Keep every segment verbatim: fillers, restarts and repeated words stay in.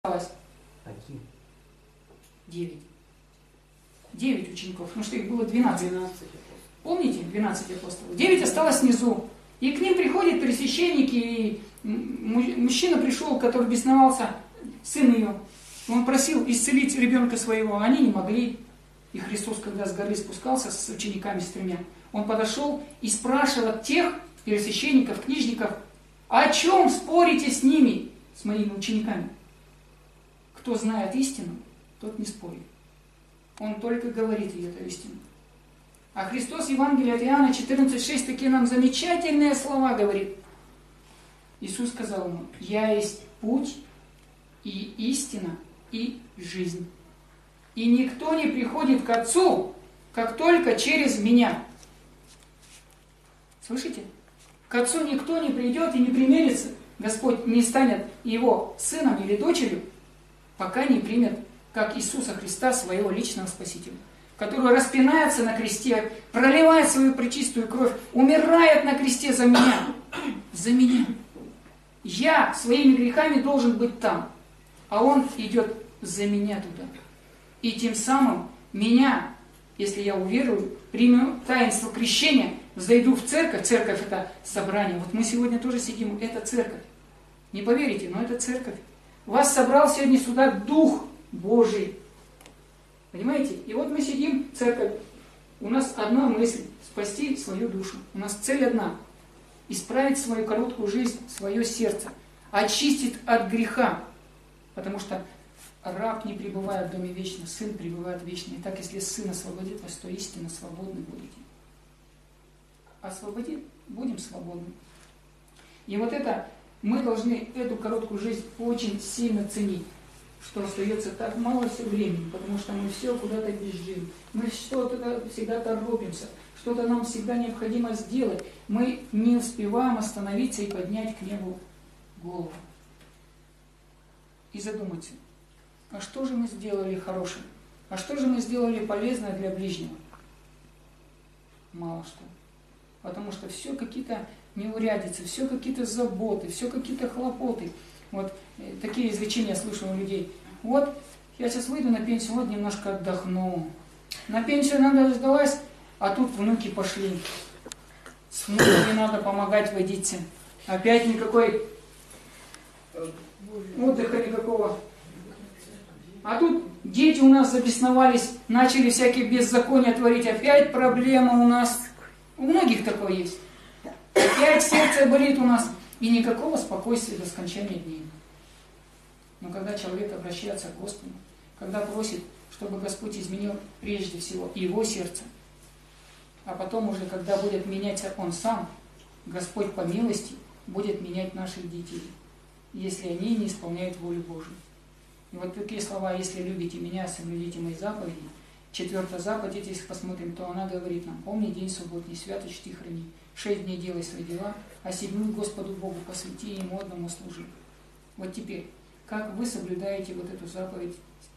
Один. Девять. Девять учеников, потому что их было двенадцать. Помните, двенадцать апостолов? Девять осталось внизу. И к ним приходит первосвященник, и мужчина пришел, который бесновался, сын ее. Он просил исцелить ребенка своего, а они не могли. И Христос, когда с горы спускался с учениками, с тремя, он подошел и спрашивал тех первосвященников, книжников, о чем спорите с ними, с моими учениками? Кто знает истину, тот не спорит. Он только говорит ей эту истину. А Христос в Евангелии от Иоанна четырнадцать шесть такие нам замечательные слова говорит. Иисус сказал ему: «Я есть путь и истина и жизнь. И никто не приходит к Отцу, как только через Меня». Слышите? К Отцу никто не придет и не примирится. Господь не станет его сыном или дочерью, пока не примет, как Иисуса Христа, своего личного Спасителя, который распинается на кресте, проливает свою пречистую кровь, умирает на кресте за меня. За меня. Я своими грехами должен быть там, а Он идет за меня туда. И тем самым меня, если я уверую, приму таинство крещения, зайду в церковь. Церковь — это собрание. Вот мы сегодня тоже сидим, это церковь. Не поверите, но это церковь. Вас собрал сегодня сюда Дух Божий. Понимаете? И вот мы сидим в церковь. У нас одна мысль — спасти свою душу. У нас цель одна — исправить свою короткую жизнь, свое сердце, очистить от греха. Потому что раб не пребывает в доме вечно, сын пребывает вечно. И так, если сын освободит вас, то истинно свободны будете. Освободит, будем свободны. И вот это, мы должны эту короткую жизнь очень сильно ценить, что остается так мало все времени, потому что мы все куда-то бежим, мы что-то всегда торопимся, что-то нам всегда необходимо сделать. Мы не успеваем остановиться и поднять к небу голову. И задуматься, а что же мы сделали хорошего? А что же мы сделали полезное для ближнего? Мало что. Потому что все какие-то неурядицы, все какие-то заботы, все какие-то хлопоты. Вот э, такие изречения слышу у людей. Вот, я сейчас выйду на пенсию, вот немножко отдохну. На пенсию надо дождалась, а тут внуки пошли. С внуками надо помогать водиться. Опять никакой отдыха никакого. А тут дети у нас забесновались, начали всякие беззакония творить. Опять проблема у нас. У многих такое есть. Опять сердце болит у нас. И никакого спокойствия до скончания дней. Но когда человек обращается к Господу, когда просит, чтобы Господь изменил прежде всего его сердце, а потом уже, когда будет меняться он сам, Господь по милости будет менять наших детей, если они не исполняют волю Божию. И вот такие слова: «Если любите меня, соблюдите мои заповеди». Четвертая заповедь, если посмотрим, то она говорит нам: «Помни день субботний, свято чти храни. Шесть дней делай свои дела, а седьмую Господу Богу посвяти, Ему одному служи». Вот теперь, как вы соблюдаете вот эту заповедь?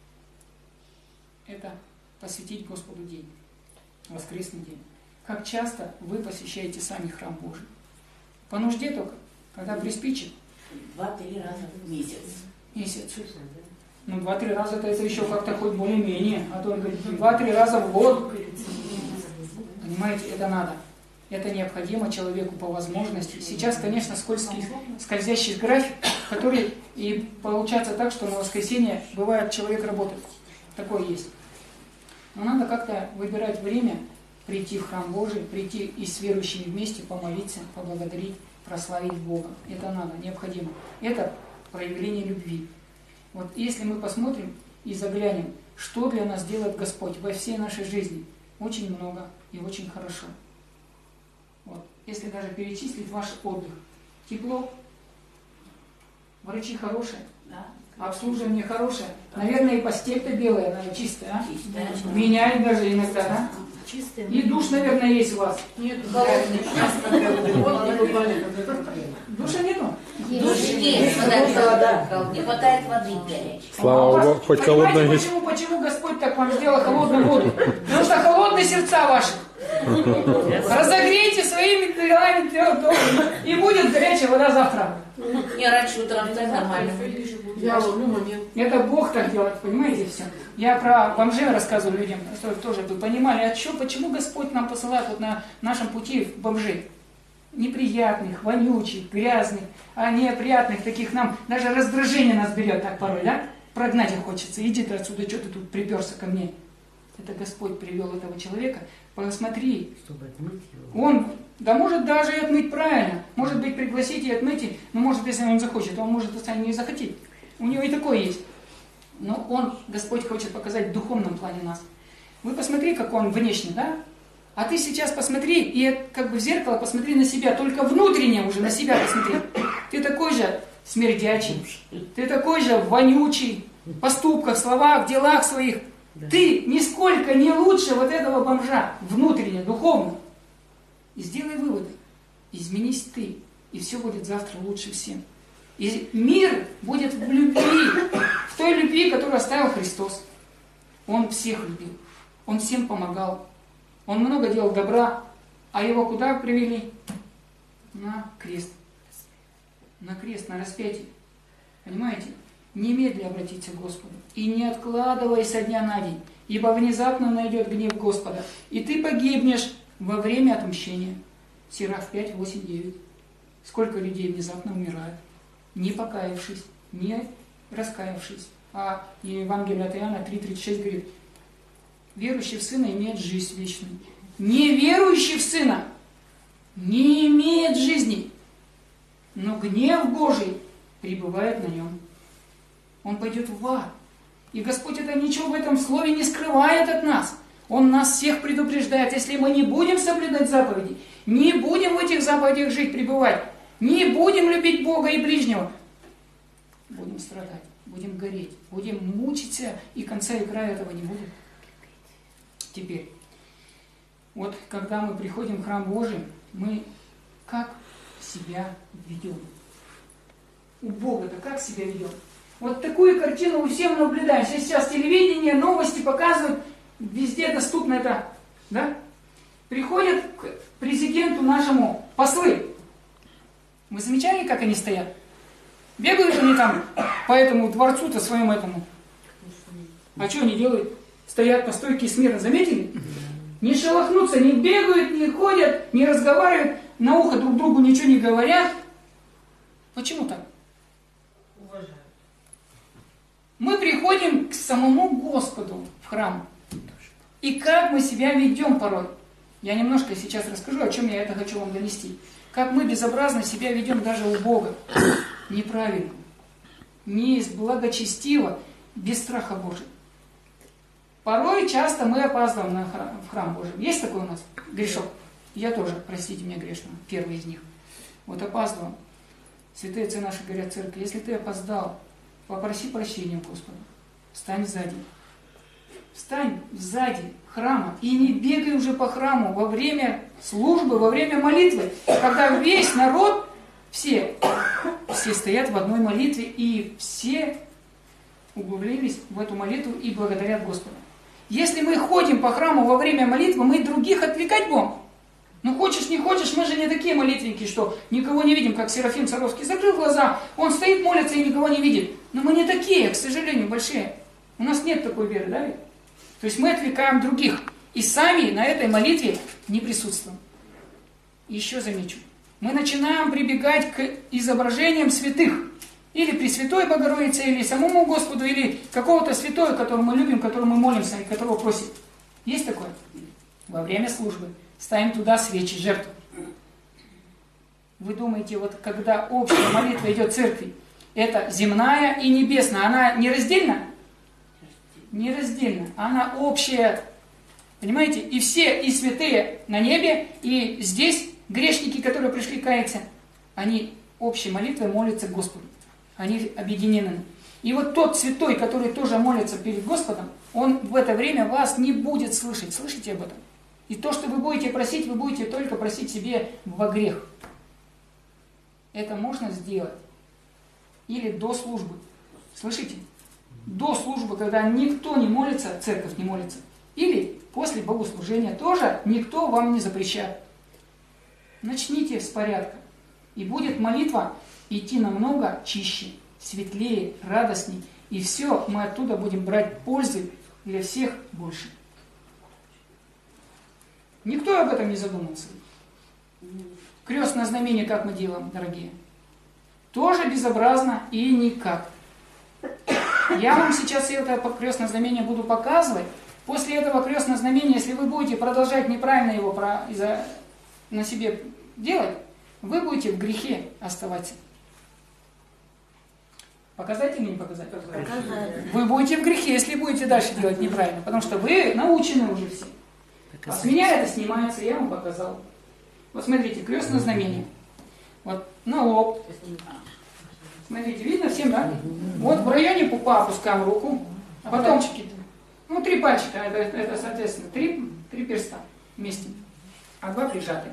Это посвятить Господу день, воскресный день. Как часто вы посещаете сами храм Божий? По нужде только, когда приспичит? Два-три раза в месяц. Месяц. Ну, два-три раза это, это еще как-то хоть более-менее, а только два-три раза в год. Понимаете, это надо. Это необходимо человеку по возможности. Сейчас, конечно, скользкий, скользящий график, который и получается так, что на воскресенье бывает человек работает. Такое есть. Но надо как-то выбирать время, прийти в храм Божий, прийти и с верующими вместе помолиться, поблагодарить, прославить Бога. Это надо, необходимо. Это проявление любви. Вот если мы посмотрим и заглянем, что для нас делает Господь во всей нашей жизни, очень много и очень хорошо. Вот. Если даже перечислить ваш отдых, тепло, врачи хорошие, Да. обслуживание хорошее, наверное, и постель-то белая, наверное, чистая, а? Чистая. Меняет даже иногда, да? Чистая. И душ, наверное, есть у вас. Нет, Душа нету? Душ есть, вода. Не хватает воды горячей. Слава Богу, хоть холодная Понимаете, есть. почему, почему Господь так вам сделал холодную воду? Потому что холодные сердца ваши. Разогрейте своими делами и будет горячая вода завтра. Не, раньше утром так нормально. Я ловлю момент. Это Бог так делает, понимаете, все. Я про бомжей рассказываю людям, чтобы тоже вы понимали, а что, почему Господь нам посылает вот на нашем пути бомжей? Неприятных, вонючих, грязных, а неприятных таких нам, даже раздражение нас берет так порой, да? Прогнать их хочется, иди ты отсюда, что ты тут приперся ко мне? Это Господь привел этого человека, посмотри. Чтобы отмыть его. Он, да может даже и отмыть правильно, может быть пригласить и отмыть, но может если он захочет, он может сам не захотеть. У него и такое есть. Но он, Господь хочет показать в духовном плане нас. Вы посмотри, как он внешне, да? А ты сейчас посмотри, и как бы в зеркало посмотри на себя, только внутренне уже на себя посмотри. Ты такой же смердячий, ты такой же вонючий, в поступках, словах, в делах своих. Да. Ты нисколько не лучше вот этого бомжа, внутренне, духовно. И сделай выводы. Изменись ты, и все будет завтра лучше всем. И мир будет в любви, в той любви, которую оставил Христос. Он всех любил, Он всем помогал. Он много делал добра, а его куда привели? На крест. На крест, на распятие. Понимаете? Немедля обратиться к Господу. И не откладывай со дня на день, ибо внезапно найдет гнев Господа, и ты погибнешь во время отмщения. Сирах пять, восемь, девять. Сколько людей внезапно умирают, не покаявшись, не раскаявшись. А Евангелие от Иоанна три, тридцать шесть говорит, верующий в Сына имеет жизнь вечную. Неверующий в Сына не имеет жизни, но гнев Божий пребывает на нем. Он пойдет в ад. И Господь это ничего в этом слове не скрывает от нас. Он нас всех предупреждает, если мы не будем соблюдать заповеди, не будем в этих заповедях жить, пребывать, не будем любить Бога и ближнего, будем страдать, будем гореть, будем мучиться, и конца и края этого не будет. Теперь, вот когда мы приходим в храм Божий, мы как себя ведем? У Бога-то как себя ведем? Вот такую картину мы всем наблюдаем. Сейчас телевидение, новости показывают, везде доступно это, да? Приходят к президенту нашему послы. Вы замечали, как они стоят? Бегают они там по этому дворцу-то своему этому. А что они делают? Стоят по стойке смирно, заметили? Не шелохнутся, не бегают, не ходят, не разговаривают, на ухо друг другу ничего не говорят. Почему так? Уважаю. Мы приходим к самому Господу в храм. И как мы себя ведем порой. Я немножко сейчас расскажу, о чем я это хочу вам донести. Как мы безобразно себя ведем даже у Бога. Неправильно. Не благочестиво, без страха Божьего. Порой часто мы опаздываем на храм, в храм Божий. Есть такой у нас грешок? Я тоже, простите меня грешного, первый из них. Вот опаздываем. Святые отцы наши говорят в церкви, если ты опоздал, попроси прощения у Господа. Встань сзади. Встань сзади храма и не бегай уже по храму во время службы, во время молитвы, когда весь народ, все, все стоят в одной молитве и все углубились в эту молитву и благодарят Господа. Если мы ходим по храму во время молитвы, мы других отвлекать будем. Ну хочешь, не хочешь, мы же не такие молитвенники, что никого не видим, как Серафим Саровский закрыл глаза, он стоит, молится и никого не видит. Но мы не такие, к сожалению, большие. У нас нет такой веры, да? То есть мы отвлекаем других и сами на этой молитве не присутствуем. Еще замечу, мы начинаем прибегать к изображениям святых. Или Пресвятой Богородице, или самому Господу, или какого-то святого, которого мы любим, которому мы молимся, и которого просим. Есть такое? Во время службы ставим туда свечи, жертву. Вы думаете, вот когда общая молитва идет в церкви, это земная и небесная, она нераздельна? Нераздельна. Она общая. Понимаете? И все, и святые на небе, и здесь грешники, которые пришли каяться, они общей молитвой молятся Господу. Они объединены. И вот тот святой, который тоже молится перед Господом, он в это время вас не будет слышать. Слышите об этом? И то, что вы будете просить, вы будете только просить себе во грех. Это можно сделать. Или до службы. Слышите? До службы, когда никто не молится, церковь не молится. Или после богослужения тоже никто вам не запрещает. Начните с порядка. И будет молитва идти намного чище, светлее, радостней. И все, мы оттуда будем брать пользы для всех больше. Никто об этом не задумался. Крестное знамение как мы делаем, дорогие? Тоже безобразно и никак. Я вам сейчас это крестное знамение буду показывать. После этого крестного знамения, если вы будете продолжать неправильно его про, за, на себе делать, вы будете в грехе оставаться. Показать или не показать? Показать. Вы будете в грехе, если будете дальше делать неправильно, потому что вы научены уже все. А с меня это снимается, я вам показал. Вот смотрите, крестное знамение. Вот на лоб. Смотрите, видно всем, да? Вот в районе пупа опускаем руку, а потом, ну, три пальчика, это, это соответственно, три, три перста вместе, а два прижаты.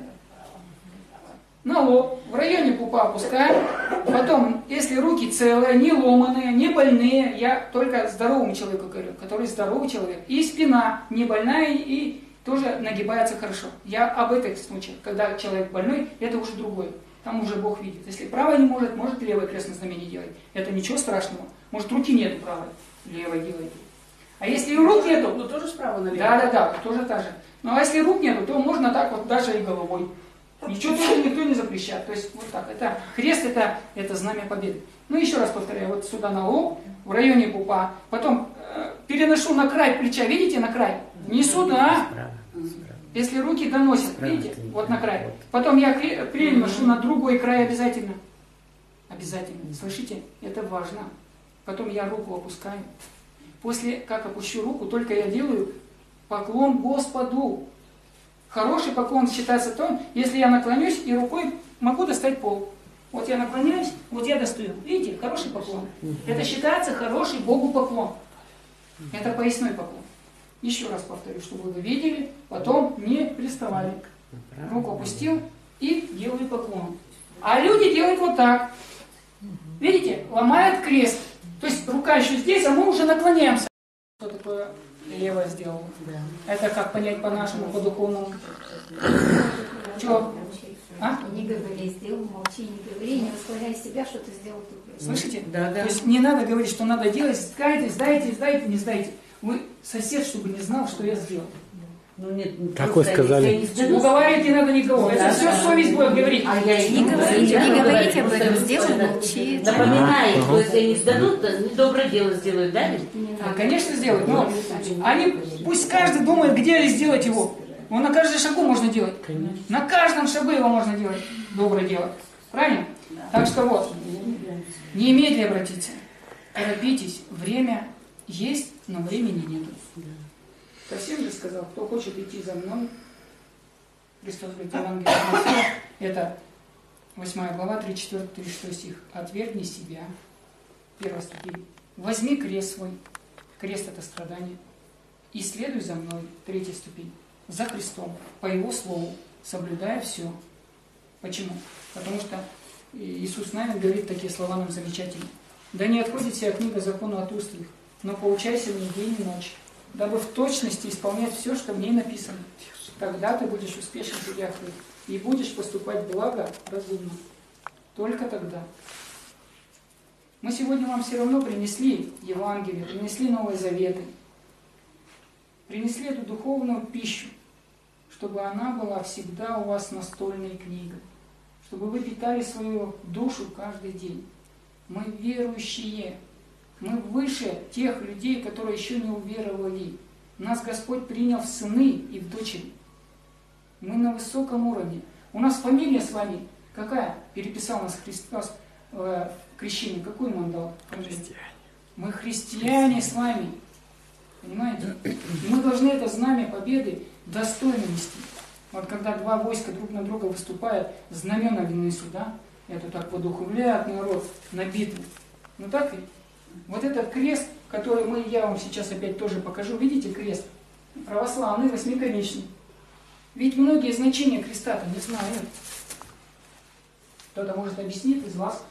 На лоб, в районе пупа опускаем, потом, если руки целые, не ломаные, не больные, я только здоровому человеку говорю, который здоровый человек, и спина не больная, и тоже нагибается хорошо. Я об этом случае, когда человек больной, это уже другое. Там уже Бог видит. Если правая не может, может левое крестное знамение делать. Это ничего страшного. Может, руки нету правой, левой делайте. А если рук нету, Ну тоже справа налево. да, да, да, тоже так же. Ну а если рук нету, то можно так вот даже и головой. Ничего тоже никто не запрещает. То есть вот так. Это крест, это, это знамя победы. Ну еще раз повторяю, вот сюда на лоб, в районе пупа. Потом э, переношу на край плеча, видите, на край? Не сюда. Если руки доносят, видите, вот на край. Потом я переношу на другой край обязательно. Обязательно. Слышите? Это важно. Потом я руку опускаю. После, как опущу руку, только я делаю поклон Господу. Хороший поклон считается то, если я наклонюсь и рукой могу достать пол. Вот я наклоняюсь, вот я достаю. Видите, хороший поклон. Это считается хороший Богу поклон. Это поясной поклон. Еще раз повторю, чтобы вы видели, потом не приставали. Руку опустил и делаю поклон. А люди делают вот так. Видите, ломают крест. То есть рука еще здесь, а мы уже наклоняемся. Что такое левое сделал? Это как понять по-нашему, по-духовному? Чего? А? Не говори, сделай, молчи, не говори, не восхваляй себя, что ты сделал тут. Слышите? Да, да. То есть не надо говорить, что надо делать, сдайте, сдайте, сдайте, не сдайте. Вы, сосед, чтобы не знал, что я сделал. Ну нет, Как вы сказали? Уговаривать не надо никого. Это все совесть будет говорить. А я и не говорю. Не да, говорите об просто этом, сделай, просто молчи. Напоминает, Ага. что если они сдадут, то доброе дело сделают, да? А, конечно, сделать. Но они, пусть каждый думает, где сделать его. Его на каждом шагу можно делать. На каждом шагу его можно делать. Доброе дело. Правильно? Так что вот, немедля обратиться. Торопитесь. Время есть, но времени нет. Совсем же сказал, кто хочет идти за мной, Христос говорит, Евангелие от Матфея, это восьмая глава, тридцать четвёртый тридцать шестой стих. Отвергни себя, первая ступень. Возьми крест свой, крест это страдание, и следуй за мной, третья ступень. За Христом, по Его слову, соблюдая все. Почему? Потому что Иисус Навин говорит такие слова нам замечательные. Да не отходит вся книга закону от уст их, но поучайся в ней день и ночь, дабы в точности исполнять все, что в ней написано. Тогда ты будешь успешен в делах твоих и будешь поступать благо, разумно. Только тогда. Мы сегодня вам все равно принесли Евангелие, принесли Новые Заветы, принесли эту духовную пищу, чтобы она была всегда у вас настольной книгой, чтобы вы питали свою душу каждый день. Мы верующие. Мы выше тех людей, которые еще не уверовали. Нас Господь принял в сыны и в дочери. Мы на высоком уровне. У нас фамилия с вами какая? Переписал нас Христос э, в крещении. Какую нам дал? Христиане. Мы христиане с вами. Понимаете? И мы должны это знамя победы достойно нести. Вот когда два войска друг на друга выступают, знамена несут, да? Это так воодухновляет народ на битву. Ну так ведь? Вот этот крест, который мы, я вам сейчас опять тоже покажу, видите крест? Православный, восьмиконечный. Ведь многие значения креста-то не знают. Кто-то может объяснить из вас?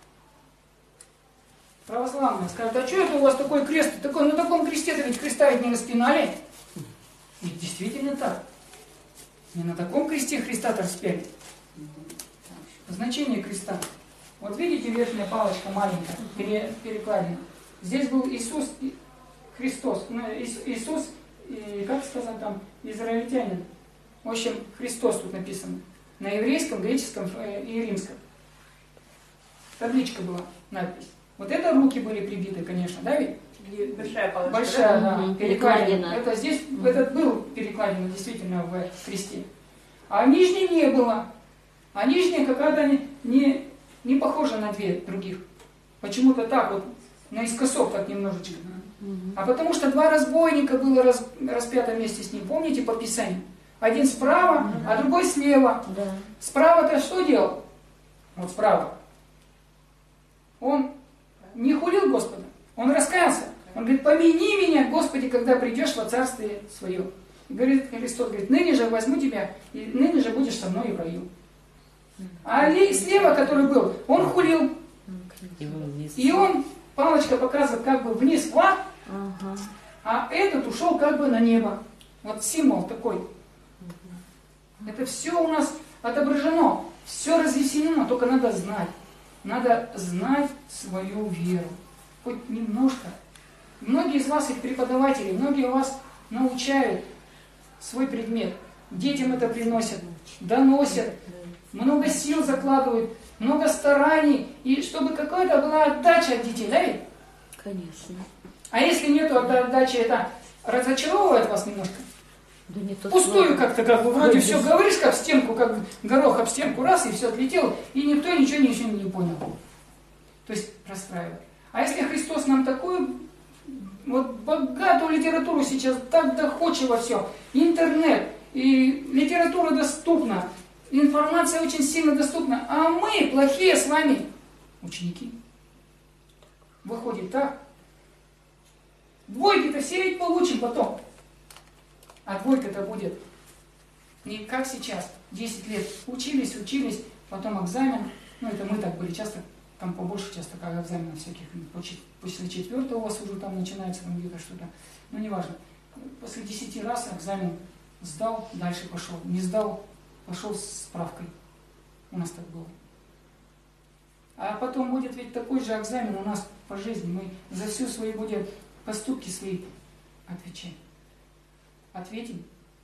Православные скажут, а что это у вас такой крест? Такой, на таком кресте-то ведь креста ведь не распинали. Ведь действительно так. Не на таком кресте Христа-то распяли. Значение креста. Вот видите, верхняя палочка маленькая, пере, перекладина. Здесь был Иисус Христос. Ну, Иисус, и, как сказать там, израильтянин. В общем, Христос тут написано. На еврейском, греческом и римском. Табличка была, надпись. Вот это руки были прибиты, конечно, да ведь? Большая палочка. Большая, да, Угу, перекладина. перекладина. Это здесь, угу. Этот был перекладина действительно в кресте. А нижней не было. А нижняя какая-то не, не, не похожа на две других. Почему-то так вот, наискосок так немножечко. Угу. А потому что два разбойника было рас, распято вместе с ним. Помните по Писанию? Один справа, угу. а другой слева. Да. Справа-то что делал? Вот справа. Он не хулил Господа. Он раскаялся. Он говорит, помяни меня, Господи, когда придешь во царствие свое. И говорит, Христос говорит, ныне же возьму тебя, и ныне же будешь со мной в раю. А слева, который был, он хулил. И он, палочка показывает как бы вниз в ад, ага. а этот ушел как бы на небо. Вот символ такой. Это все у нас отображено, все разъяснено, только надо знать. Надо знать свою веру. Хоть немножко. Многие из вас, и преподаватели, многие у вас научают свой предмет. Детям это приносят, доносят, много сил закладывают, много стараний, и чтобы какая-то была отдача от детей, да ведь? Конечно. А если нету отдачи, это разочаровывает вас немножко? Да не то пустую слово. как-то, как бы, вроде все говоришь, как в стенку, как горох об стенку, раз, и все отлетело, и никто ничего, ничего не понял. То есть расстраивает. А если Христос нам такую вот богатую литературу сейчас, так доходчиво все, интернет, и литература доступна, информация очень сильно доступна, а мы, плохие с вами ученики. Выходит так. Двойки-то все ведь получим потом. А двойка-то будет не как сейчас. десять лет учились, учились, потом экзамен. Ну, это мы так были часто, там побольше часто, как экзаменов всяких. После четвертого у вас уже там начинается там где-то что-то. Ну, неважно. После десяти раз экзамен сдал, дальше пошел. Не сдал, пошел с справкой. У нас так было. А потом будет ведь такой же экзамен у нас по жизни. Мы за все свои будем поступки свои отвечать. Ответим?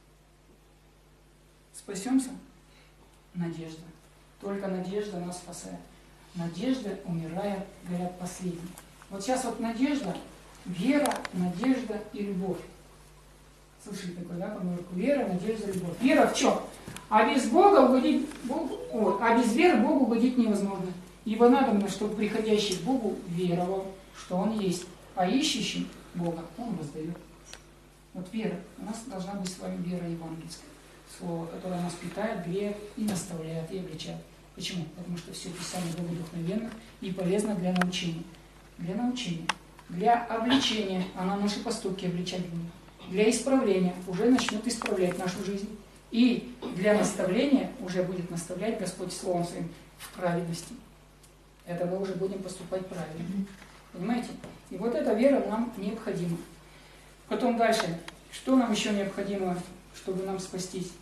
Спасемся? Надежда. Только надежда нас спасает. Надежда умирает, говорят, последней. Вот сейчас вот надежда, вера, надежда и любовь. Слышали такое, да, по-моему? Вера, надежда, любовь. Вера в чем? А без Бога угодить Богу, ой, а без веры Богу угодить невозможно. Ибо надо, чтобы приходящий к Богу веровал, что Он есть, а ищущий Бога Он воздает. Вот вера. У нас должна быть с вами вера евангельская. Слово, которое нас питает, греет и наставляет, и обличает. Почему? Потому что все Писание богодухновенно и полезно для научения. Для научения. Для обличения. Она наши поступки обличать будет. Для исправления. Уже начнет исправлять нашу жизнь. И для наставления уже будет наставлять Господь Словом Своим в праведности. Это мы уже будем поступать правильно. Понимаете? И вот эта вера нам необходима. Потом дальше. Что нам еще необходимо, чтобы нам спастись?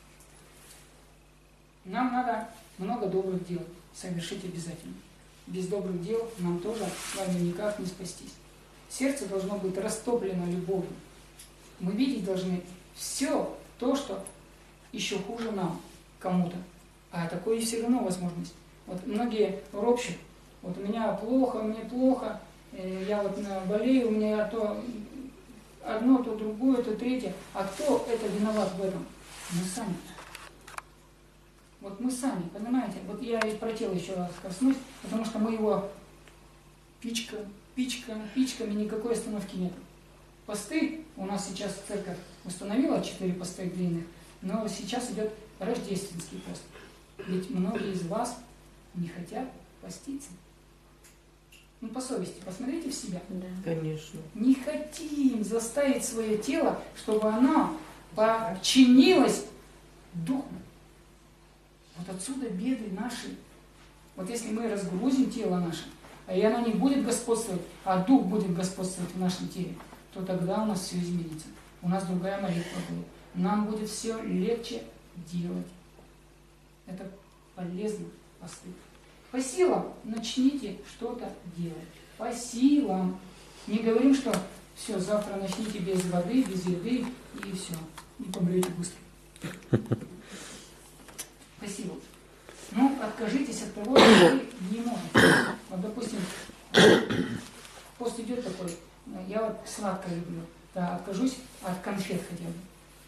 Нам надо много добрых дел совершить обязательно. Без добрых дел нам тоже с вами никак не спастись. Сердце должно быть растоплено любовью. Мы видеть должны все то, что еще хуже нам, кому-то. А такое все равно возможность. Вот многие ропщут. Вот у меня плохо, мне плохо, я вот болею, у меня то одно, то другое, то третье. А кто это виноват в этом? Мы сами. Вот мы сами, понимаете? Вот я и про тело еще раз коснусь, потому что мы его пичкаем, пичкаем, пичками, никакой остановки нет. Посты, у нас сейчас церковь установила четыре поста длинных, но сейчас идет рождественский пост. Ведь многие из вас не хотят поститься. Ну, по совести, посмотрите в себя. Да. Конечно. Не хотим заставить свое тело, чтобы оно подчинилось духу. Вот отсюда беды наши. Вот если мы разгрузим тело наше, и оно не будет господствовать, а дух будет господствовать в нашем теле, то тогда у нас все изменится. У нас другая молитва будет. Нам будет все легче делать. Это полезно посты. По силам начните что-то делать. По силам. Не говорим, что все, завтра начните без воды, без еды, и все. И помрете быстро. По силам. Ну, откажитесь от того, что вы не можете. Вот, допустим, пост идет такой, я вот сладкое люблю. Да, откажусь от конфет хотя бы.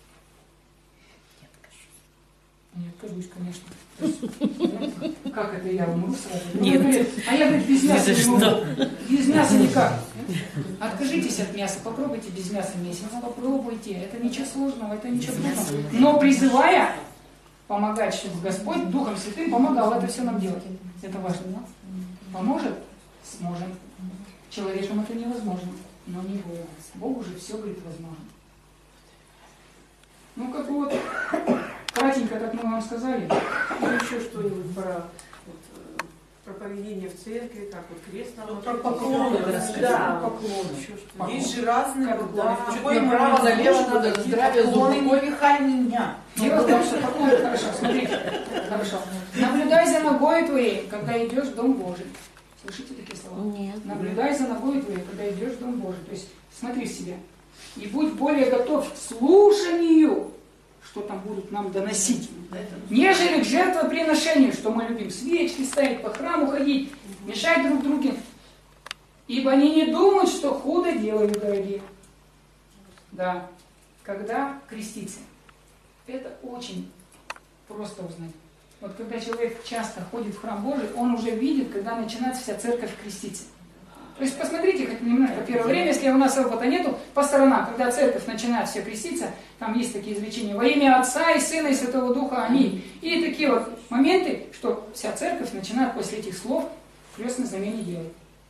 Не откажусь, конечно. Есть, как это я умру сразу? Нет. Говорит, а я, говорит, без мяса Ни за не могу. что. Без мяса никак. Откажитесь от мяса, попробуйте без мяса месяц. Попробуйте. Это ничего сложного, это ничего трудного. Но призывая помогать, чтобы Господь Духом Святым помогал это все нам делать. Это важно. Поможет? Сможем. Человеком это невозможно. Но не Богу. Богу же все, говорит, возможно. Ну, как вот, кратенько, так мы вам сказали. Ну, еще что-нибудь про, вот, э, про поведение в церкви, как вот крест Ну, наложить. про поклоны, Да, рассказать. да. Поклоны. Еще что-нибудь. Поклоны. Есть же разные Как, поклоны. да, Чуть какой не момент право налево нужно, надо, какие здравия поклоны. зуб, ой, вихай меня. Дело в том, что поклоны хорошо, смотрите, хорошо. Наблюдай за ногой твоей, когда идешь в Дом Божий. Слышите такие слова? Нет. Наблюдай за ногой твоей, когда идешь в Дом Божий. То есть смотри в себя. И будь более готов к слушанию, что там будут нам доносить, нежели к жертвоприношению, что мы любим свечки ставить, по храму ходить, мешать друг другу. Ибо они не думают, что худо делают, дорогие. Да. Когда креститься. Это очень просто узнать. Вот когда человек часто ходит в храм Божий, он уже видит, когда начинается вся церковь креститься. То есть посмотрите хоть немножко, первое время, если у нас опыта нету, по сторонам, когда церковь начинает все креститься, там есть такие изречения: во имя Отца и Сына и Святого Духа, аминь. И такие вот моменты, что вся церковь начинает после этих слов крестное знамение делать.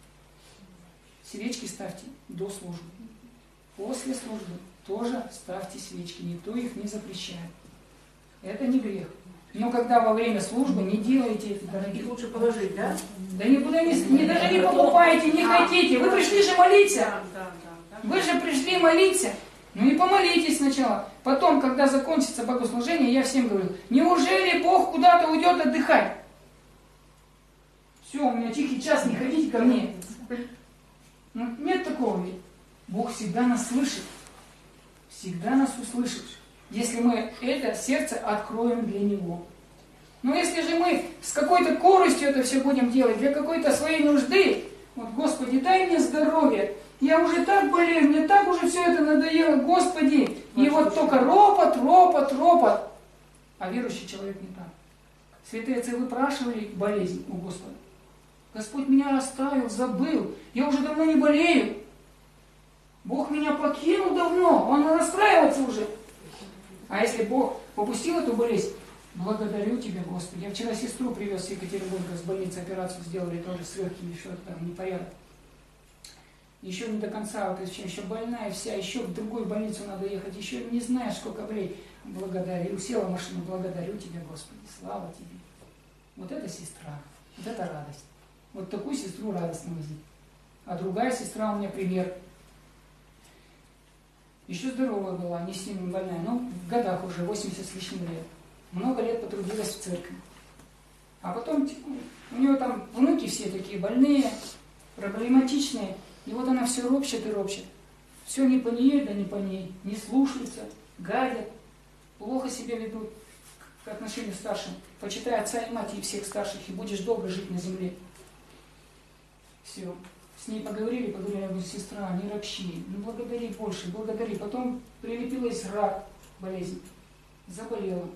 Свечки ставьте до службы. После службы тоже ставьте свечки, никто их не запрещает. Это не грех. Но когда во время службы не делайте это, дорогие. Их лучше положить, да? Да никуда не, не даже не покупайте, не хотите. Вы пришли же молиться. Да, да, да. Вы же пришли молиться. Ну и помолитесь сначала. Потом, когда закончится богослужение, я всем говорю: неужели Бог куда-то уйдет отдыхать? Все, у меня тихий час, не ходите ко мне. Ну, нет такого ведь. Бог всегда нас слышит. Всегда нас услышит. Если мы это сердце откроем для Него. Но если же мы с какой-то коростью это все будем делать, для какой-то своей нужды, вот, Господи, дай мне здоровье, я уже так болею, мне так уже все это надоело, Господи, и вот только ропот, ропот, ропот. А верующий человек не так. Святые отцы выпрашивали болезнь у Господа. Господь меня оставил, забыл, я уже давно не болею. Бог меня покинул давно, он расстраивается уже. А если Бог попустил эту болезнь, благодарю Тебя, Господи. Я вчера сестру привез с Екатеринбурга, с больницы операцию сделали, тоже с легкими, еще там непорядок. Еще не до конца, вот еще, еще больная вся, еще в другую больницу надо ехать, еще не знаешь, сколько болей. Благодарю, села в машину, благодарю Тебя, Господи, слава Тебе. Вот это сестра, вот это радость. Вот такую сестру радостно возить. А другая сестра у меня пример. Еще здоровая была, не сильно больная, но в годах уже, восемьдесят с лишним лет. Много лет потрудилась в церкви. А потом у нее там внуки все такие больные, проблематичные. И вот она все ропщет и ропщет. Все не по ней, да не по ней. Не слушаются, гадят, плохо себя ведут к отношению к старшим. Почитай отца и мать и всех старших, и будешь долго жить на земле. Все. С ней поговорили, поговорили, я говорю: сестра, не ропщи, ну благодари больше, благодари. Потом прилепилась рак, болезнь, заболела.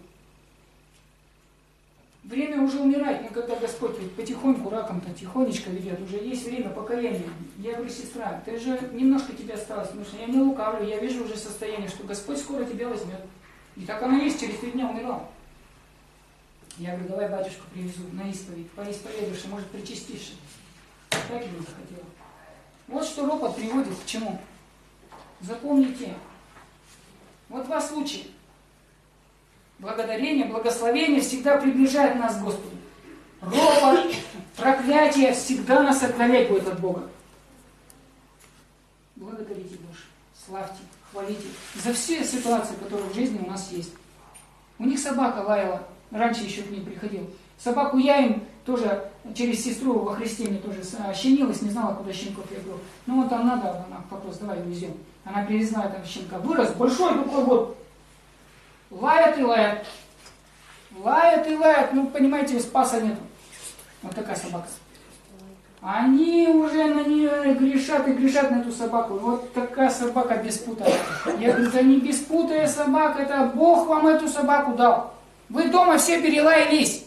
Время уже умирать, но когда Господь потихоньку раком-то тихонечко ведет, уже есть время покаяния. Я говорю: сестра, ты же немножко тебе осталось, потому что я не лукавлю, я вижу уже состояние, что Господь скоро тебя возьмет. И так оно есть, через три дня умерла. Я говорю: давай батюшку привезу на исповедь, поисповедуешься, может причастишься. Так ему захотела. Вот что ропот приводит к чему. Запомните. Вот два случая. Благодарение, благословение всегда приближает нас к Господу. Ропот, проклятие всегда нас отдалять будет от Бога. Благодарите Боже, славьте, хвалите за все ситуации, которые в жизни у нас есть. У них собака лаяла, раньше еще к ней приходил. Собаку я им тоже через сестру во Христе мне тоже щенилась, не знала, куда щенков я говорю. Ну вот там надо, она вопрос, давай увезем. Она привезла этого щенка. Вырос большой такой вот. Лает и лает. Лает и лает. Ну, понимаете, спаса нету. Вот такая собака. Они уже на нее грешат и грешат на эту собаку. Вот такая собака беспутая. Я говорю, это не беспутая собака, это Бог вам эту собаку дал. Вы дома все перелаялись.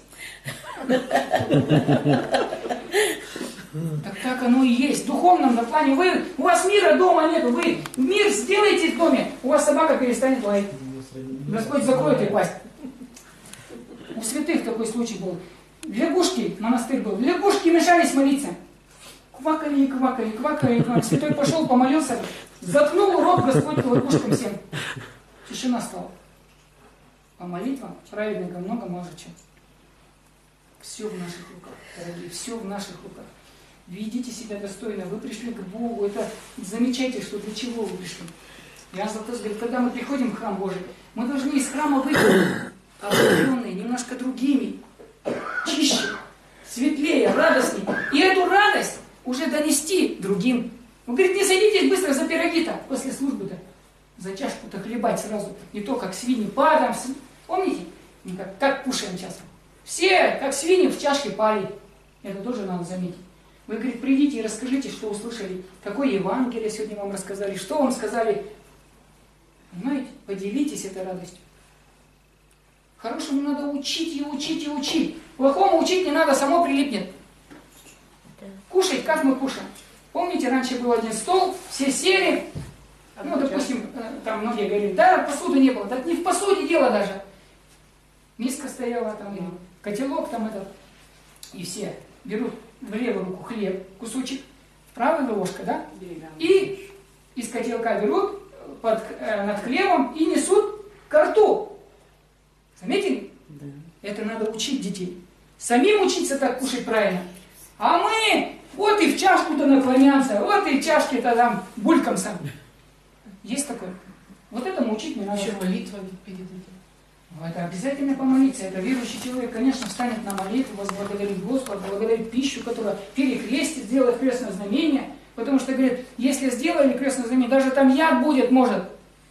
Так так оно и есть. В духовном плане вы, у вас мира дома нету. Вы мир сделаете в доме, у вас собака перестанет лаять. Господь закроет ей пасть. У святых такой случай был. Лягушки, монастырь был, лягушки мешались молиться. Квакали, квакали, квакали, квакали. Святой пошел, помолился, заткнул рот Господь лягушкам всем. Тишина стала. А молитва праведника много может чем. Все в наших руках, дорогие, все в наших руках. Ведите себя достойно, вы пришли к Богу, это замечайте, что для чего вы пришли. Иоанн Златоуст говорит, когда мы приходим в храм Божий, мы должны из храма выйти обновленные, немножко другими, чище, светлее, радостнее. И эту радость уже донести другим. Он говорит, не садитесь быстро за пироги-то, после службы-то, за чашку-то хлебать сразу. Не то, как свиньи падаем. Помните, как, как кушаем часто? Все, как свиньи, в чашке пали. Это тоже надо заметить. Вы, говорит, придите и расскажите, что услышали, какое Евангелие сегодня вам рассказали, что вам сказали. Понимаете? Поделитесь этой радостью. Хорошему надо учить и учить и учить. Плохому учить не надо, само прилипнет. Кушать, как мы кушаем? Помните, раньше был один стол, все сели, ну, допустим, там многие говорили, да, посуды не было. Так не в посуде дело даже. Миска стояла там, или котелок там этот. И все берут в левую руку хлеб, кусочек, в правую ложка, да? И из котелка берут под, э, над хлебом и несут ко рту. Заметили? Да. Это надо учить детей. Самим учиться так кушать правильно. А мы вот и в чашку-то наклоняемся, вот и в чашке-то там булькам сам. Есть такое? Вот этому учить не надо. Еще молитва перед этим. Это обязательно помолиться. Это верующий человек, конечно, встанет на молитву, возблагодарит Господа, благодарит пищу, которая перекрестит, сделает крестное знамение. Потому что, говорит, если сделали крестное знамение, даже там яд будет, может.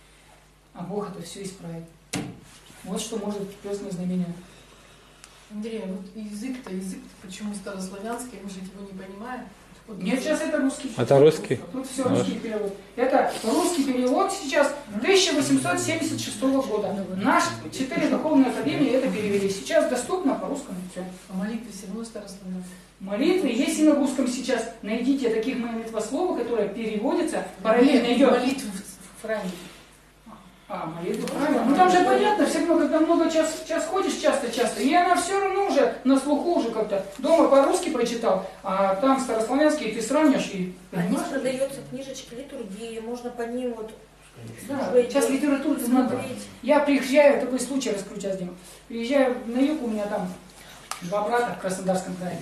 А Бог это все исправит. Вот что может крестное знамение. Андрей, вот язык-то, язык-то, почему старославянский, мы же его не понимаем. Вот Нет, сейчас это русский. Это русский? Тут все русский перевод. Это русский перевод сейчас тысяча восемьсот семьдесят шестого года. Наши четыре духовные академии это перевели. Сейчас доступно по-русскому все. А молитвы все равно старославянские. Молитвы есть и на русском сейчас. Найдите таких молитвословов, которые переводятся, параллельно идет. Молитвы в храме. А, молитву правильно. Ну там же понятно, все равно, когда много час, час ходишь часто-часто, и она все равно уже на слуху уже как-то. Дома по-русски прочитал, а там старославянский ты сравнишь и... А здесь понимаешь? продается книжечки литургии, можно по ним вот... Да, сейчас литературу надо. Я приезжаю, такой случай раскрою сейчас, Дима. Приезжаю на юг, у меня там два брата в Краснодарском крае.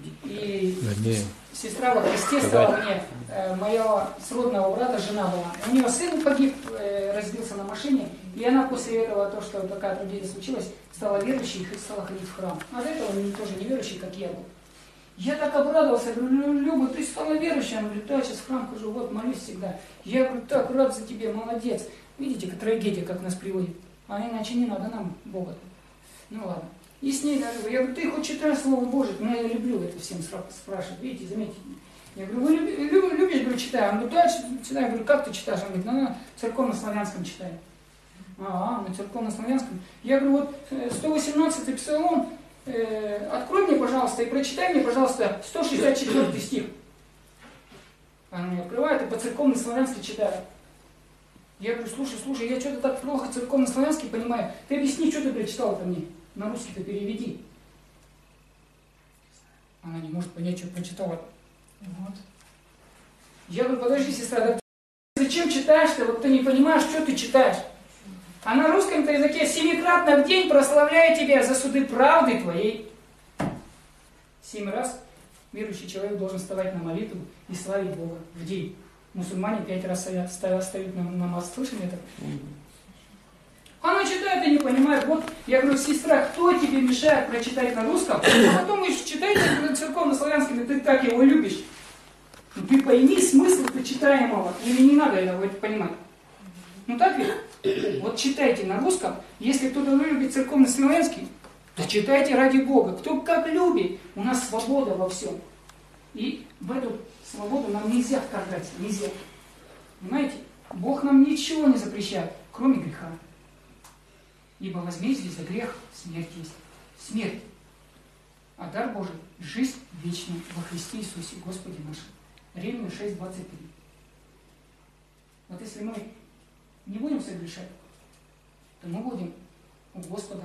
И сестра во Христе стала мне, э, моего сродного брата, жена была. У нее сын погиб, э, разбился на машине, и она после этого, то, что такая трагедия случилась, стала верующей и стала ходить в храм. А до этого он тоже не верующий, как я был. Я так обрадовался, говорю, Люба, ты стала верующей? Она говорит, да, сейчас в храм хожу, вот, молюсь всегда. Я говорю, так рад за тебя, молодец. Видите, как трагедия, как нас приводит. А иначе не надо нам Бога. Ну ладно. И с ней даже, я говорю, ты хоть читаешь Слово Божие? Ну, я люблю это всем спрашивать, видите, заметьте. Я говорю, вы люби, любишь, любишь, говорю, читаю? Он говорит, да, читаю. Я говорю, как ты читаешь? Он говорит, ну, на церковно-славянском читаю. А, на церковно-славянском. Я говорю, вот сто восемнадцатый псалом, э, открой мне, пожалуйста, и прочитай мне, пожалуйста, сто шестьдесят четвёртый стих. Она мне открывает и по церковно-славянски читает. Я говорю, слушай, слушай, я что-то так плохо церковно-славянский понимаю. Ты объясни, что ты прочитал-то мне? На русский-то переведи. Она не может понять, что прочитала. Вот. Я говорю, подожди, сестра, да ты зачем читаешь-то? Вот ты не понимаешь, что ты читаешь. А на русском-то языке семикратно в день прославляю тебя за суды правды твоей. Семь раз верующий человек должен вставать на молитву и славить Бога в день. Мусульмане пять раз стоят, встают на намаз. Слышали это? Она читает и не понимает. Вот я говорю, сестра, кто тебе мешает прочитать на русском? А потом и читайте церковно-славянским, ты так его любишь. Ну ты пойми смысл прочитаемого, или не надо этого понимать. Ну так ведь? Вот читайте на русском. Если кто-то любит церковно-славянский, то читайте ради Бога. Кто как любит. У нас свобода во всем. И в эту свободу нам нельзя вторгаться. Нельзя. Понимаете? Бог нам ничего не запрещает, кроме греха. Ибо возмездие за грех смерть есть. Смерть. А дар Божий – жизнь вечная во Христе Иисусе, Господе нашем. Римляне шесть двадцать три. Вот если мы не будем согрешать, то мы будем у Господа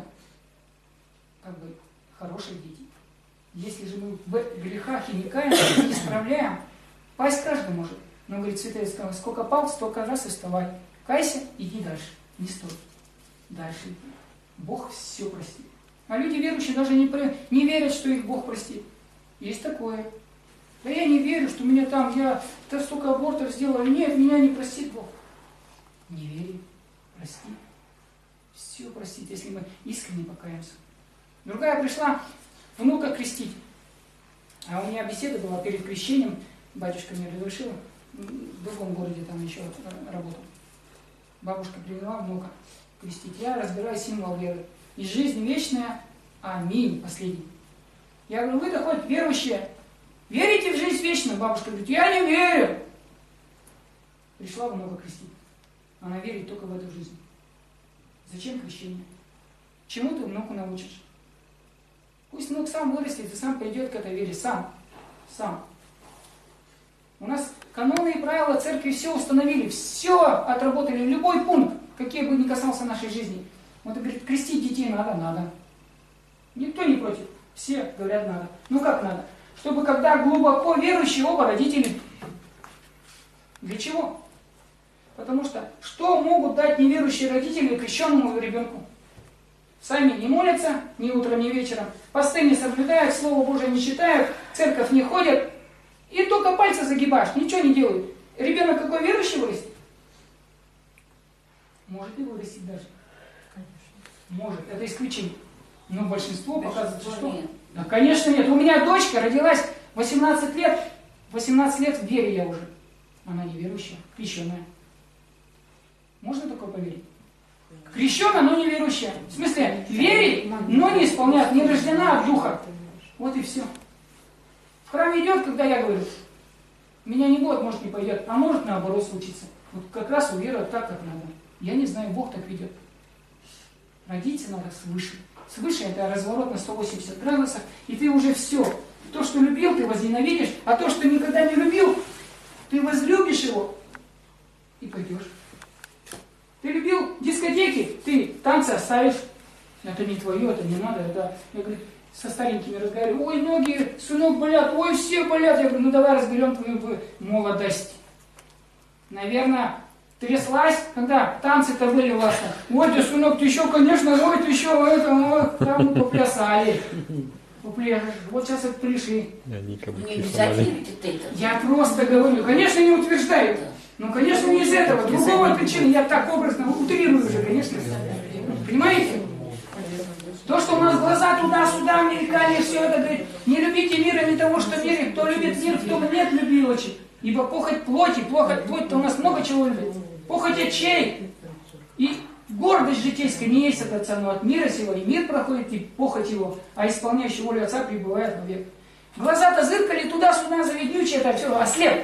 как бы хорошие дети. Если же мы в грехах и не каемся, не исправляем, пасть каждый может. Но, говорит, святая сказала, сколько пал, столько раз и вставай. Кайся, иди дальше. Не стой. Дальше. Бог все простит. А люди верующие даже не, не верят, что их Бог простит. Есть такое. Да я не верю, что меня там, я да столько абортов сделал. Нет, меня не простит Бог. Не верим. Прости. Все простит, если мы искренне покаемся. Другая пришла внука крестить. А у меня беседа была перед крещением. Батюшка мне разрешил. В другом городе там еще работал. Бабушка привела внука крестить. Я разбираю символ веры. И жизнь вечная. Аминь. Последний. Я говорю, вы-то хоть верующие. Верите в жизнь вечную? Бабушка говорит, я не верю. Пришла внука крестить. Она верит только в эту жизнь. Зачем крещение? Чему ты внуку научишь? Пусть внук сам вырастет и сам придет к этой вере. Сам. Сам. У нас каноны и правила церкви все установили, все отработали, любой пункт, какие бы ни касался нашей жизни. Вот говорит, крестить детей надо, надо. Никто не против. Все говорят, надо. Ну как надо? Чтобы когда глубоко верующие оба родители. Для чего? Потому что что могут дать неверующие родители крещенному ребенку? Сами не молятся ни утром, ни вечером, посты не соблюдают, Слово Божие не читают, в церковь не ходят. И только пальцы загибаешь, ничего не делают. Ребенок какой верующий вырастет? Может и вырастет даже. Может, это исключение. Но большинство показывает, что... Нет. Да, конечно нет. У меня дочка родилась восемнадцать лет. восемнадцать лет в вере я уже. Она не верующая, крещеная. Можно такое поверить? Крещеная, но не верующая. В смысле, верит, но не исполняет, не рождена от духа. Вот и все. В храм идет, когда я говорю, меня не будет, может не пойдет, а может наоборот случиться. Вот как раз уверует так, как надо. Я не знаю, Бог так ведет. Родиться надо свыше. Свыше это разворот на сто восемьдесят градусов, и ты уже все. То, что любил, ты возненавидишь, а то, что никогда не любил, ты возлюбишь его и пойдешь. Ты любил дискотеки, ты танцы оставишь. Это не твое, это не надо, это... Я говорю, со старенькими разговариваю, ой, ноги, сынок, болят, ой, все болят. Я говорю, ну давай разберем твою молодость. Наверное, тряслась, когда танцы-то были у вас. Ой, ты, сынок, ты еще, конечно, ой, ты еще, это, ой, там поплясали. Попляшешь. Вот сейчас это пришли. Не обязательно это. Я просто говорю, конечно, не утверждаю. Ну, конечно, не из этого. Другого причины, я так образно утрирую уже, конечно. Понимаете? То, что у нас глаза туда-сюда мелькали, все это, говорит, не любите мира, не того, что в мире. Кто любит мир, в том нет любви очень. Ибо похоть плоти, похоть плоти-то у нас много чего любит. Похоть очей и гордость житейская не есть от Отца, но от мира сего. И мир проходит, и похоть его, а исполняющий волю Отца пребывает вовек. Глаза-то зыркали туда-сюда, заведнючие, это все, ослеп.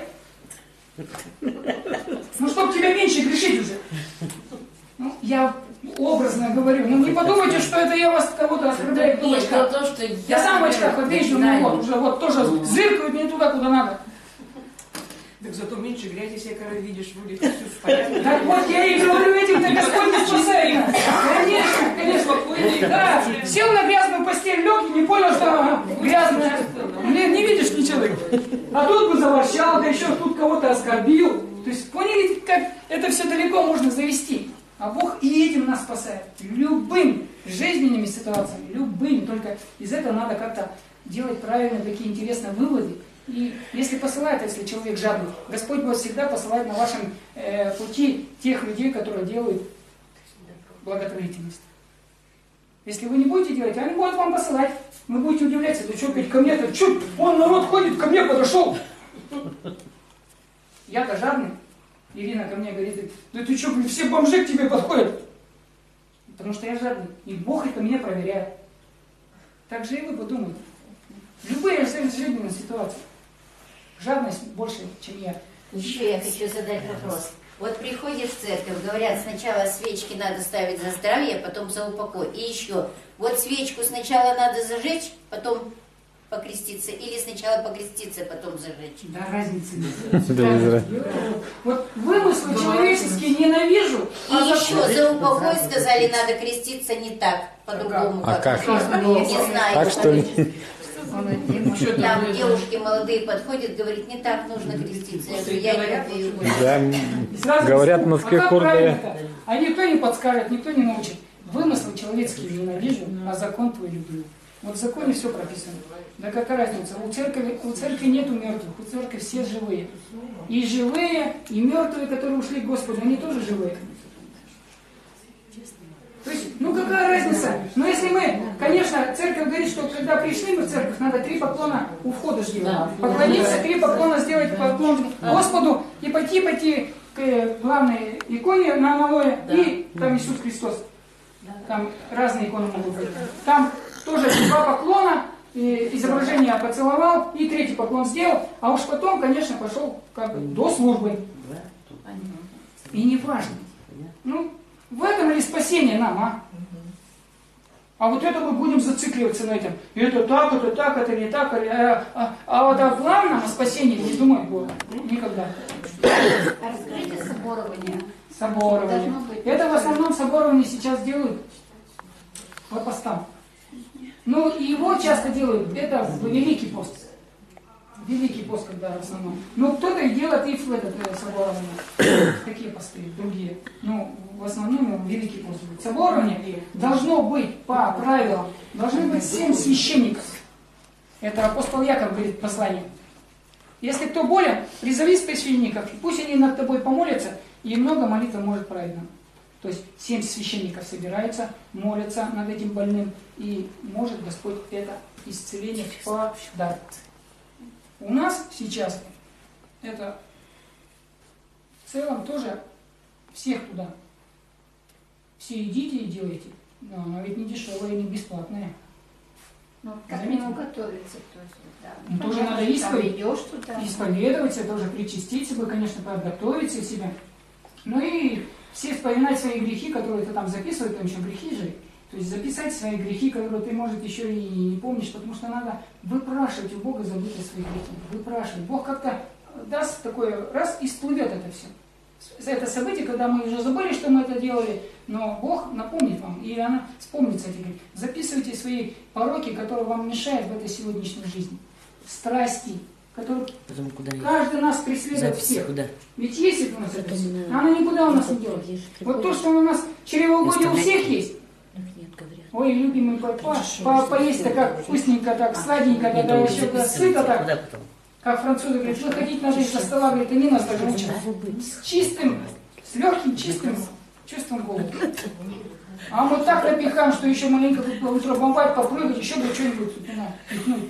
Ну, чтоб тебя меньше грешить уже. Ну, я образно говорю. Ну, не подумайте, что это я вас кого-то оскорбляю. Нет, дело в том, что я... Я сам в очках вот вижу, ну вот, уже вот тоже зыркают не туда, куда надо. Так зато меньше грязи себе, когда видишь, вроде все в порядке. Так вот, я и говорю, этим-то Господь не спасает нас. Конечно, конечно. Да, сел на грязную постель, лег и не понял, что она грязная. Не, не видишь ничего. А тут бы заворчал, да еще тут кого-то оскорбил. То есть, поняли, как это все далеко можно завести. А Бог и этим нас спасает. Любым жизненными ситуациями, любым. Только из этого надо как-то делать правильно такие интересные выводы. И если посылает, если человек жадный, Господь будет всегда посылать на вашем э, пути тех людей, которые делают благотворительность. Если вы не будете делать, они будут вам посылать. Вы будете удивляться, да что опять ко мне, да что, он народ ходит, ко мне подошел. Я-то жадный. Ирина ко мне говорит, да ты что, все бомжи к тебе подходят. Потому что я жадный. И Бог это меня проверяет. Так же и вы подумайте. Любые жизненные ситуации. Жадность больше, чем я. Еще я хочу задать вопрос. Вот приходишь в церковь, говорят, сначала свечки надо ставить за здравие, потом за упокой. И еще, вот свечку сначала надо зажечь, потом покреститься, или сначала покреститься, потом зажечь. Да, разницы нет. Вот вымыслы человеческие ненавижу. И еще за упокой сказали, надо креститься не так, по-другому. А как? Не знаю. Так что ли? Там девушки молодые подходят, говорят, не так нужно креститься. Я говорю, я не умею. Да, говорят, на А как скакур, да. правильно-то? А никто не подскажет, никто не научит. Вымыслы человеческие ненавижу, а закон твой люблю. Вот в законе все прописано. Да какая разница? У церкви, у церкви нету мертвых, у церкви все живые. И живые, и мертвые, которые ушли к Господу, они тоже живые. То есть, ну какая разница? Но если мы, конечно, церковь говорит, что когда пришли мы в церковь, надо три поклона у входа сделать. Поклониться, три поклона сделать поклон Господу и пойти, пойти к главной иконе на аналое, и там Иисус Христос. Там разные иконы могут быть. Там тоже два поклона, и изображение поцеловал, и третий поклон сделал, а уж потом, конечно, пошел как бы до службы. И не важно. Ну, в этом ли спасение нам, а? А вот это мы будем зацикливаться на этом. Это так, это так, это не так. А, а, а вот о главном, о спасении не думать было. Никогда. А расскажите соборование. Соборование. Это в основном соборование сейчас делают по постам. Ну, и его часто делают, это в Великий пост. Великий пост, когда в основном. Ну, кто-то и делает и в этот соборование. Какие посты, другие. Ну, в основном Великий пост. Соборование должно быть по правилам, должны быть семь священников. Это апостол Яков говорит в послании. Если кто болен, призови священников, пусть они над тобой помолятся, и много молитв может правильно. То есть семь священников собираются, молятся над этим больным, и может Господь это исцеление подать. У нас сейчас это в целом тоже всех туда. Все идите и делайте. Но оно ведь не дешевое и не бесплатное. Ну, как к нему готовиться? То есть, да. Ну, тоже Понятно, надо там исповедь, идешь туда. исповедоваться, тоже причастить себя, конечно, подготовить себя. Ну и все вспоминать свои грехи, которые ты там записываешь, там еще грехи же. То есть записать свои грехи, которые ты, может, еще и не помнишь, потому что надо выпрашивать у Бога забыть о своих грехах. Выпрашивать. Бог как-то даст такое, раз, и всплывет это все. Это событие, когда мы уже забыли, что мы это делали, но Бог напомнит вам, и она вспомнится эти грехи. Записывайте свои пороки, которые вам мешают в этой сегодняшней жизни. Страсти, которые каждый нас преследует всех. Куда? Ведь есть это у нас это все. Она никуда у нас не делает. Вот то, что у нас чревоугодие у всех есть. Ой, любимый папа, по поесть-то как вкусненько, так сладенько, когда еще сыто так. Как французы говорят, вы хотите надо из-за стола, говорит, и не нас даже учат. С чистым, с легким, чистым чувством голода. А мы так напихаем, что еще маленько утро бомбать, попрыгать, еще бы что-нибудь пихнуть.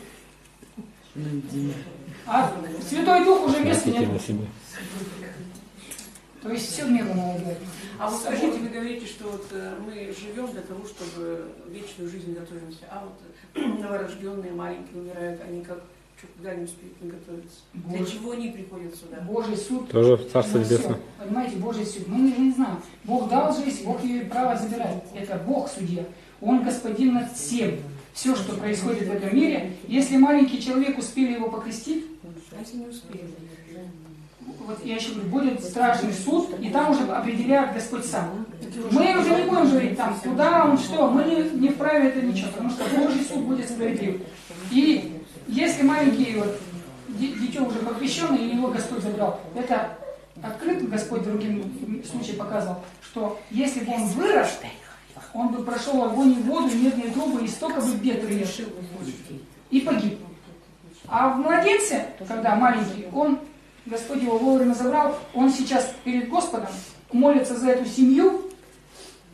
А Святой Дух уже места нет. То есть все в меру надо делать. А вот скажите, вы говорите, что вот мы живем для того, чтобы вечную жизнь готовимся, а вот новорожденные маленькие умирают, они как куда не успеют не готовиться. Божий. Для чего они приходят сюда? Божий суд. Тоже в Царство Небесное. Понимаете, Божий суд. Мы не знаем. Бог дал жизнь, Бог ее право забирает. Это Бог судья. Он господин над всем. Все, что происходит в этом мире, если маленький человек успели его покрестить, если не успели. Вот я еще говорю, будет страшный суд, и там уже определяет Господь сам. Мы уже не будем говорить там, куда он, что, мы не, не вправе это ничего, потому что Божий суд будет справедлив. И если маленький вот, дитё уже покрещенный, и его Господь забрал, это открыто Господь в другим случае показывал, что если бы он вырос, он бы прошел огонь и воду, медные трубы, и столько бы бед решил, и погиб. А в младенце, когда маленький, он, Господь его вовремя забрал, он сейчас перед Господом молится за эту семью,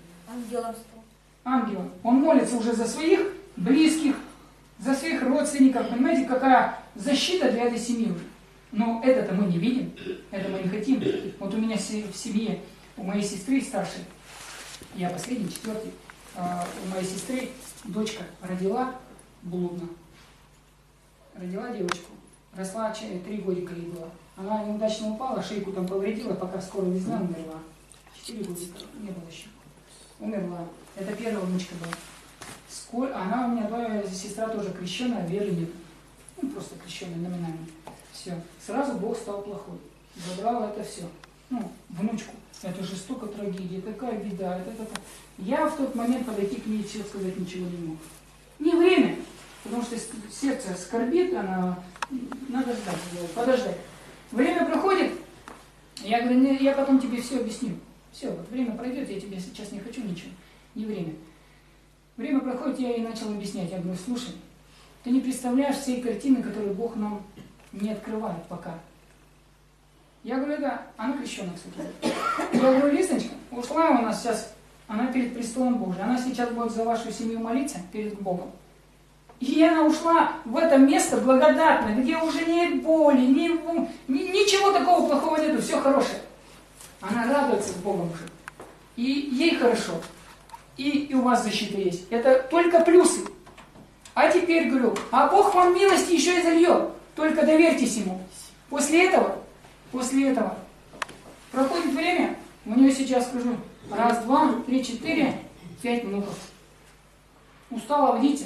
ангелом стал. Ангелом. Он молится уже за своих близких, за своих родственников. Понимаете, какая защита для этой семьи уже. Но это-то мы не видим, это мы не хотим. Вот у меня в семье, у моей сестры старшей, я последний, четвертый, у моей сестры дочка родила блудно. Родила девочку. Росла, три годика ей было. Она неудачно упала, шейку там повредила, пока скоро не знала, умерла. Четыре годика не было еще. Умерла. Это первая внучка была. Сколь... Она у меня, твоя сестра тоже крещеная, веры нет. Ну, просто крещеная, номинально. Все. Сразу Бог стал плохой. Забрал это все. Ну, внучку. Это жестокая трагедия, какая беда. Это, это, это. Я в тот момент подойти к ней и все сказать ничего не мог. Не время. Потому что сердце скорбит, она... Надо ждать, подождать. Время проходит, я говорю, не, я потом тебе все объясню. Все, вот время пройдет, я тебе сейчас не хочу ничего. Не время. Время проходит, я ей начал объяснять. Я говорю, слушай, ты не представляешь всей картины, которую Бог нам не открывает пока. Я говорю, да, она крещена, кстати. Я говорю, Листочка, ушла у нас сейчас, она перед престолом Божьим, она сейчас будет за вашу семью молиться перед Богом. И она ушла в это место благодатное, где уже нет боли, ни, ни, ничего такого плохого нету, все хорошее. Она радуется с Богом уже. И ей хорошо. И, и у вас защита есть. Это только плюсы. А теперь говорю, а Бог вам милости еще и зальет. Только доверьтесь Ему. После этого, после этого, проходит время, у нее сейчас, скажу, раз, два, три, четыре, пять внуков. Устала, водите.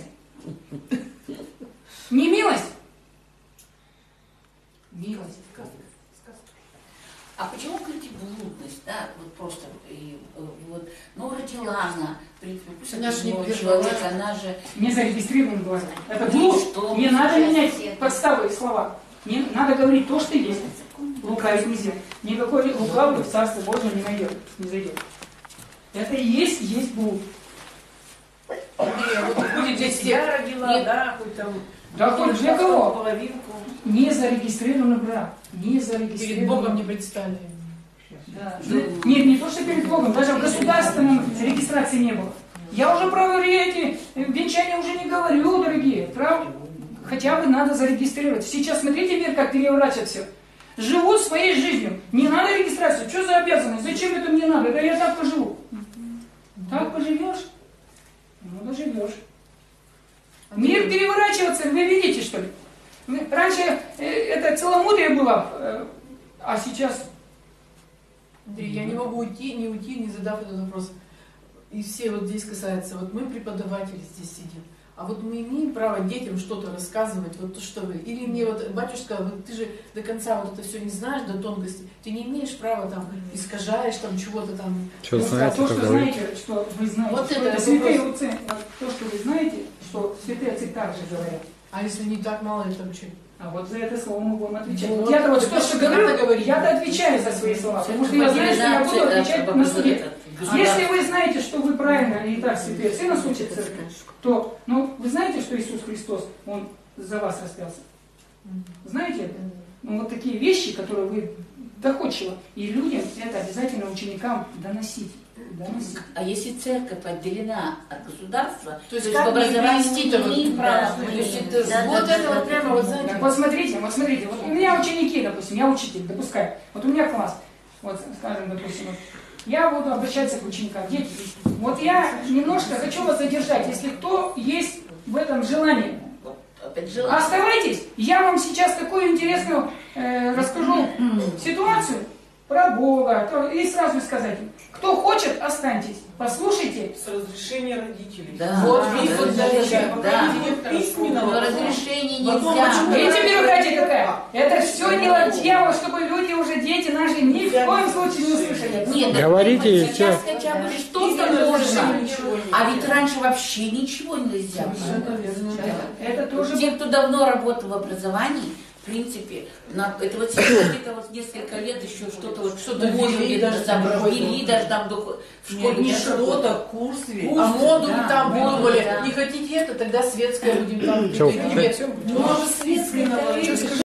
Не милость? Милость. А почему, говорите, блудность, да, вот просто, и, вот, ну, родила она, в принципе, пусть она же не человек, она же... Не зарегистрирован глаза. Это блуд. Не надо менять подставы и слова. Не надо говорить то, что есть. Лукавить нельзя. Никакой лукавый в Царство Божие не найдет, не зайдет. Это и есть, есть блуд. Будет здесь я родила, Нет. да, хоть там... Да хоть для кого? Половинку. Не зарегистрированный брак. Не зарегистрированный. Перед Богом не предстали. Да. Нет, не то, что перед Богом, даже в государственном регистрации не было. Я уже про эти венчания уже не говорю, дорогие. Про... Хотя бы надо зарегистрировать. Сейчас смотрите, мир, как переворачивает все. Живут своей жизнью. Не надо регистрацию. Что за обязанность? Зачем это мне надо? Да я так поживу. Так поживешь? Ну, доживешь. Мир переворачивается, вы видите, что ли? Раньше э, это целомудрие было, э, а сейчас... Андрей, я не могу уйти, не уйти, не задав этот вопрос. И все вот здесь касается, вот мы преподаватели здесь сидим, а вот мы имеем право детям что-то рассказывать, вот то, что вы. Или мне вот, батюшка, вот ты же до конца вот это все не знаешь, до тонкости, ты не имеешь права там, искажаешь там чего-то там. Что Ну, знаете, то, как что говорите. знаете, что вы знаете, Вот что это это святые вопрос. отцы, то, что вы знаете, что святые отцы также говорят. А если не так, мало ли там что? А вот за это слово мы будем отвечать. Вот, Вот я-то вот это то, что надо говорю, говорить. я-то отвечаю за свои слова, потому что я знаю, что я буду отвечать на суде. Если вы знаете, что вы правильно и так святые отцы нас учат в церкви, то, ну, вы знаете, что Иисус Христос, Он за вас распялся? Знаете это? Ну, вот такие вещи, которые вы доходчиво, и людям это обязательно ученикам доносить. доносить. А если церковь отделена от государства, То есть в как мне образовании перевести-то не вот? имеет права. Да, То есть мы- это да, Вот да, это да, вот прямо, вот знаете. Так, вот смотрите, вот смотрите, вот у меня ученики, допустим, я учитель, допускаю. Вот у меня класс, вот скажем, допустим, вот, я буду обращаться к ученикам. Дети, вот я немножко хочу вас задержать, если кто есть в этом желании. Опять желание. Оставайтесь, я вам сейчас такую интересную э, расскажу ситуацию про Бога, то- и сразу сказать им, кто хочет, останьтесь, послушайте. С разрешения родителей. Да. Вот, Да, видите, да, вот да, даже, да, пока да. не будет письменного, Но потом- разрешение потом нельзя. почему- Видите, бюрократия какая? Это все дело дьявола, чтобы люди уже, дети наши, ни в коем случае не услышали. Нет, Говорите, и сейчас всё. хотя бы И что-то без можно. разрешения ничего не А ведь раньше вообще ничего нельзя. Совершенно верно. Это тоже... Те, кто давно работал в образовании, в принципе, на, это вот сейчас где-то вот несколько лет еще что-то вот Что-то может ввели где-то даже там какой-то. ввели, даже там до- в школе. Не даже что-то, курс ведь. А модули да, там модули, придумали. да. Не хотите это, тогда светское будем там. Чё, Предмет. Может, светское.